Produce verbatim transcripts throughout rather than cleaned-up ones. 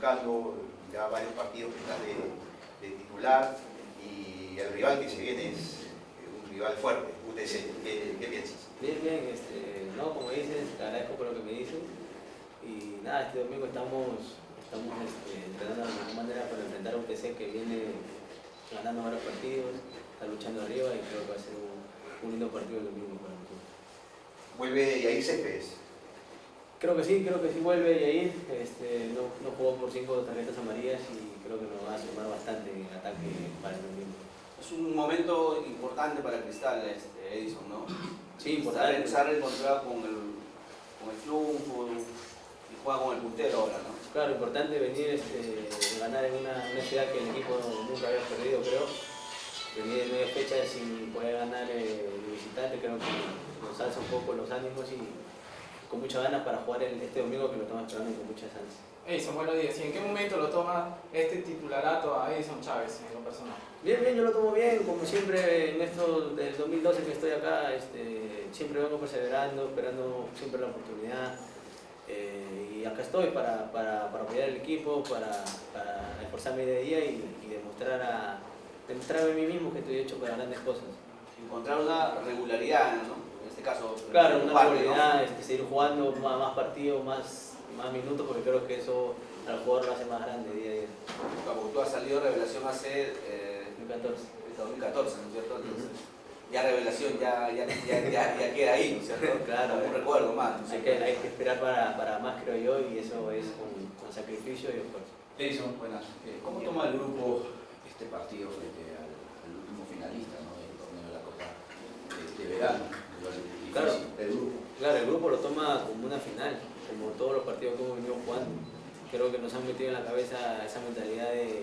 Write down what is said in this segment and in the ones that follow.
marcando ya varios partidos que están de, de titular y el rival que se viene es un rival fuerte, U T C. ¿Qué, qué piensas? Bien, bien, este, no, como dices, te agradezco por lo que me dices y nada, este domingo estamos, estamos este, entrenando de alguna manera para enfrentar a U T C que viene ganando varios partidos, está luchando arriba y creo que va a ser un, un lindo partido el domingo para nosotros. ¿Vuelve Yair Céspedes? Creo que sí, creo que sí vuelve Yair, este, no, no jugó por cinco tarjetas amarillas y creo que nos va a sumar bastante en ataque para el domingo. Es un momento importante para Cristal, este, Edison, ¿no? Sí, importante. Se ha reencontrado con el, con el triunfo y juega con el puntero ahora, ¿no? Claro, importante venir este, ganar en una, una ciudad que el equipo nunca había perdido, creo. Venir de nueve fechas sin poder ganar eh, de visitante, creo que nos alza un poco los ánimos y con muchas ganas para jugar el, este domingo que lo estamos esperando con muchas ansias. Edison, buenos días. ¿Y en qué momento lo toma este titularato a Edison Chávez en lo personal? Bien, bien, yo lo tomo bien, como siempre en esto del dos mil doce que estoy acá, este, siempre vengo perseverando, esperando siempre la oportunidad. Eh, y acá estoy para, para, para apoyar al equipo, para, para esforzarme día a día y, y demostrar a, demostrarme a mí mismo que estoy hecho para grandes cosas. Encontrar una regularidad, ¿no? En este caso, claro, una parte, regularidad, ¿no? este, seguir jugando más, más partidos, más, más minutos, porque creo que eso al jugador lo hace más grande día a día. Como tú has salido de Revelación hace eh, dos mil catorce. dos mil catorce, ¿no es cierto? Entonces, ya Revelación ya, ya, ya, ya, ya queda ahí, ¿no es cierto? Claro, un recuerdo más. ¿no? Hay que, hay que esperar para, para más, creo yo, y eso es con, con sacrificio y esfuerzo. Edison, buenas. ¿Cómo toma el grupo este partido frente al, al último finalista, ¿no?, del torneo de la Copa de, de verano? El, claro, el grupo. Claro, el grupo lo toma como una final, como todos los partidos que hemos venido jugando. Creo que nos han metido en la cabeza esa mentalidad de,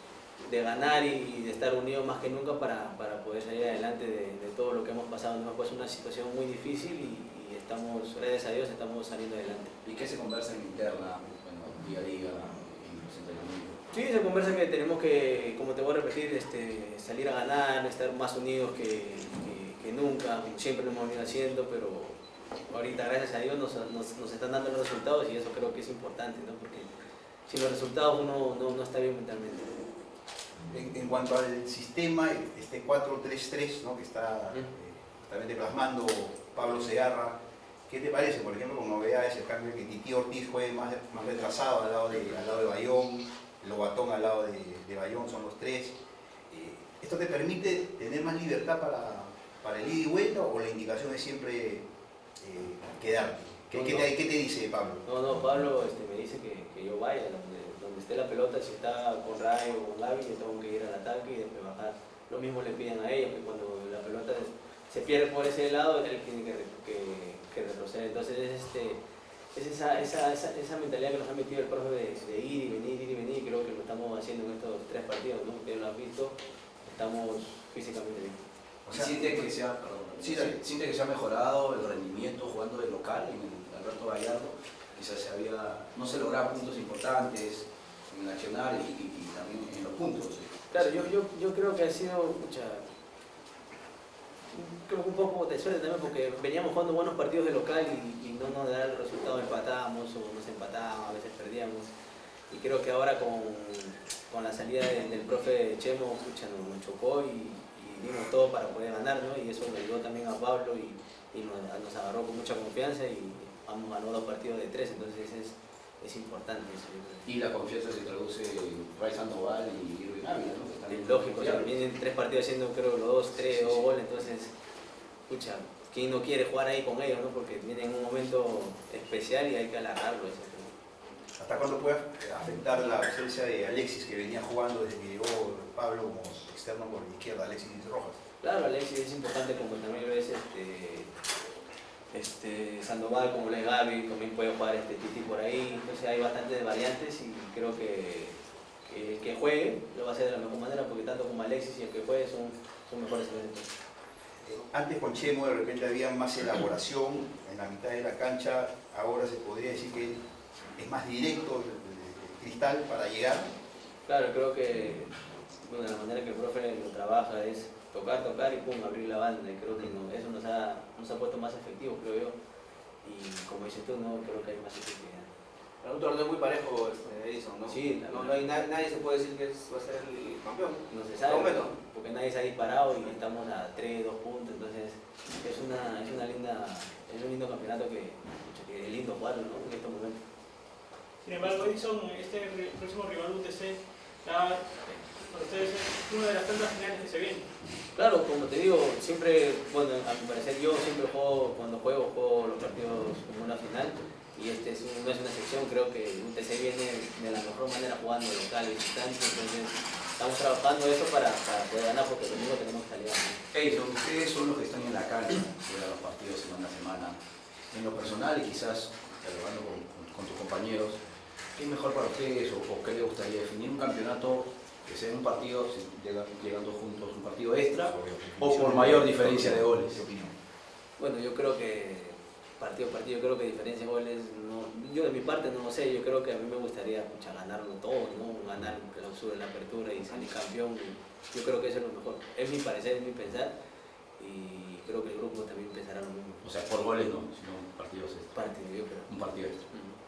de ganar y de estar unidos más que nunca para, para poder salir adelante de, de todo lo que hemos pasado. Nos hemos puesto una situación muy difícil y, y estamos, gracias a Dios, estamos saliendo adelante. ¿Y qué se conversa en interna, bueno, día a día, en los entrenamientos? Sí, se conversa que tenemos que, como te voy a repetir, este, salir a ganar, estar más unidos que, que, que nunca, como siempre lo hemos venido haciendo, pero ahorita, gracias a Dios, nos, nos, nos están dando los resultados y eso creo que es importante, ¿no? Porque sin los resultados uno no, no está bien mentalmente. En, en cuanto al sistema, este cuatro tres tres, ¿no?, que está eh, justamente plasmando Pablo Segarra, ¿qué te parece? Por ejemplo, con novedades, el cambio de que Titi Ortiz juegue más, más retrasado al lado de, al lado de Bayón, Lobatón al lado de, de Bayón, son los tres. Eh, ¿Esto te permite tener más libertad para, para el ida y vuelta o la indicación es siempre eh, quedarte? ¿Qué, no, ¿qué, no. te, ¿Qué te dice Pablo? No, no, Pablo este, me dice que, que yo vaya, donde, donde esté la pelota, si está con Ray o con Gaby, yo tengo que ir al ataque y después bajar. Lo mismo le piden a ellos, que cuando la pelota se pierde por ese lado, él tiene que, que, que retroceder. Entonces es, este, es esa, esa, esa, esa mentalidad que nos ha metido el profe de, de ir y venir, ir y venir, y creo que lo estamos haciendo en estos tres partidos, ¿no? Ustedes lo han visto, estamos físicamente bien. O sea, ¿siente que, se ha, perdón, sí, ¿siente que se ha mejorado el rendimiento jugando de local en el Alberto Gallardo? Quizás se había, no se lograban puntos importantes en el nacional y, y, y también en los puntos. ¿Sí? Claro, yo, yo, yo creo que ha sido mucha, creo que un poco de suerte también, porque veníamos jugando buenos partidos de local y, y no nos da el resultado, empatábamos o nos empatábamos, a veces perdíamos. Y creo que ahora con, con la salida del, del profe Chemo, pucha, nos, nos chocó y, y dimos todo para poder ganar, ¿no? Y eso le ayudó también a Pablo y, y nos, nos agarró con mucha confianza y vamos ganó dos partidos de tres, entonces es, es importante eso. Y la confianza se traduce en Ray Sandoval y Irving Ávila, ¿no? Que están Es lógico, o sea, vienen tres partidos haciendo creo los dos, tres, sí, dos sí. goles, entonces, escucha, ¿quién no quiere jugar ahí con ellos, no? Porque vienen en un momento especial y hay que alargarlo. Eso. ¿Hasta cuándo puede afectar la ausencia de Alexis, que venía jugando desde que llegó Pablo como externo por la izquierda, Alexis Rojas? Claro, Alexis es importante, como también lo es este, este, Sandoval, como lo es Gaby, también puede jugar este Titi por ahí, entonces hay bastantes variantes y creo que, que el que juegue lo va a hacer de la mejor manera, porque tanto como Alexis y el que juegue son, son mejores elementos. Antes con Chemo de repente había más elaboración en la mitad de la cancha, ahora se podría decir que es más directo el, el Cristal para llegar. Claro, creo que bueno, la manera que el profe lo trabaja es tocar, tocar y pum, abrir la banda, y creo que no, eso nos ha, nos ha puesto más efectivos, creo yo, y como dices tú, no creo que hay más efectividad. Pero un torneo muy parejo, este, Edison, ¿no? Sí, no, no hay na- nadie se puede decir que es, va a ser el campeón. No se sabe, Por lo menos. porque nadie se ha disparado y estamos a tres, dos puntos, entonces es una, es una linda, es un lindo campeonato que, que es lindo jugarlo, ¿no? En estos momentos. Sin embargo, Edison, este ri- próximo rival U T C, ya para ustedes es una de las tantas finales que se vienen. Claro, como te digo, siempre, bueno, a mi parecer yo siempre juego, cuando juego, juego los partidos como una final. Y este es un- no es una excepción, creo que el U T C viene de la mejor manera jugando local y distante, entonces estamos trabajando eso para, para poder ganar porque el domingo tenemos que salir a ganar. Edison, ustedes son los que están en la cancha, juegan los partidos semana a semana. En lo personal y quizás dialogando con, con, con tus compañeros, ¿qué es mejor para ustedes o, o qué les gustaría definir un campeonato que sea un partido si llega- llegando juntos, un partido extra o por mayor diferencia de goles? Bueno, yo creo que partido a partido, creo que diferencia de goles, no, yo de mi parte no lo sé, yo creo que a mí me gustaría pucha, ganarlo todo, ¿no? Ganar el clausura, la apertura y salir campeón, y yo creo que eso es lo mejor, es mi parecer, es mi pensar, y creo que el grupo también pensará lo mismo. O sea, por goles no, sino partidos extra. Partido, yo creo. Un partido extra. Mm.